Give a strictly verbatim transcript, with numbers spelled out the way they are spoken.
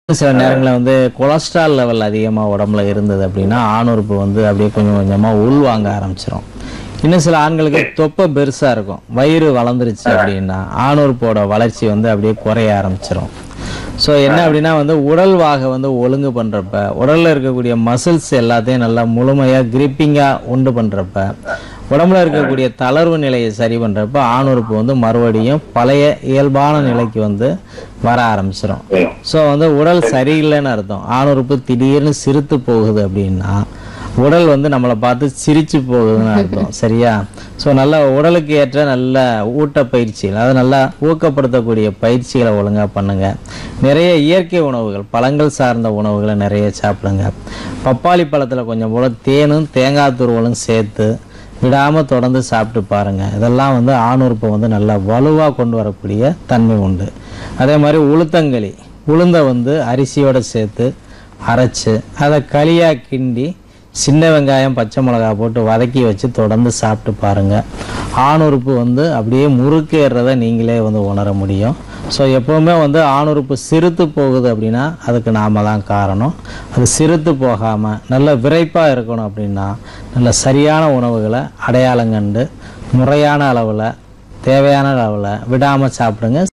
சில நேரங்களில் வந்து கொலஸ்ட்ரால் லெவல் அதிகமாக உடம்புல இருந்தது அப்படின்னா ஆணுறுப்பு வந்து அப்படியே கொஞ்சம் கொஞ்சமாக உள்வாங்க ஆரம்பிச்சிடும். இன்னும் சில ஆண்களுக்கு தொப்பை பெருசாக இருக்கும், வயிறு வளர்ந்துருச்சு அப்படின்னா ஆணுறுப்போட வளர்ச்சி வந்து அப்படியே குறைய ஆரம்பிச்சிடும். ஸோ என்ன அப்படின்னா வந்து உடல் வாகை வந்து ஒழுங்கு பண்ணுறப்ப, உடலில் இருக்கக்கூடிய மசில்ஸ் எல்லாத்தையும் நல்லா முழுமையாக கிரிப்பிங்காக உண்டு பண்ணுறப்ப, உடம்புல இருக்கக்கூடிய தளர்வு நிலையை சரி பண்ணுறப்ப ஆணுறுப்பு வந்து மறுபடியும் பழைய இயல்பான நிலைக்கு வந்து வர ஆரம்பிச்சிடும். ஸோ வந்து உடல் சரியில்லைன்னு அர்த்தம். ஆணுறுப்பு திடீர்னு சிரித்து போகுது அப்படின்னா உடல் வந்து நம்மளை பார்த்து சிரிச்சு போகுதுன்னு அர்த்தம். சரியா? ஸோ நல்ல உடலுக்கு ஏற்ற நல்ல ஊட்ட பயிற்சிகள், அதாவது நல்லா ஊக்கப்படுத்தக்கூடிய பயிற்சிகளை ஒழுங்காக பண்ணுங்க. நிறைய இயற்கை உணவுகள், பழங்கள் சார்ந்த உணவுகளை நிறைய சாப்பிடுங்க. பப்பாளி பழத்தில் கொஞ்சம் போல தேனும் தேங்காய் துருவலும் சேர்த்து விடாமல் தொடர்ந்து சாப்பிட்டு பாருங்கள். இதெல்லாம் வந்து ஆணுறுப்பை வந்து நல்லா வலுவாக கொண்டு வரக்கூடிய தன்மை உண்டு. அதே மாதிரி உளுத்தங்களி, உளுந்தை வந்து அரிசியோடு சேர்த்து அரைச்சி அதை களியாக கிண்டி சின்ன வெங்காயம் பச்சை மிளகா போட்டு வதக்கி வச்சு தொடர்ந்து சாப்பிட்டு பாருங்கள். ஆணுறுப்பு வந்து அப்படியே முறுக்கேறதை நீங்களே வந்து உணர முடியும். ஸோ எப்போவுமே வந்து ஆணுறுப்பு சிறுத்து போகுது அப்படின்னா அதுக்கு நாம் தான் காரணம். அது சிறுத்து போகாமல் நல்ல விரைப்பாக இருக்கணும் அப்படின்னா நல்ல சரியான உணவுகளை அடையாளம் கண்டு முறையான அளவில் தேவையான அளவில் விடாமல் சாப்பிடுங்க.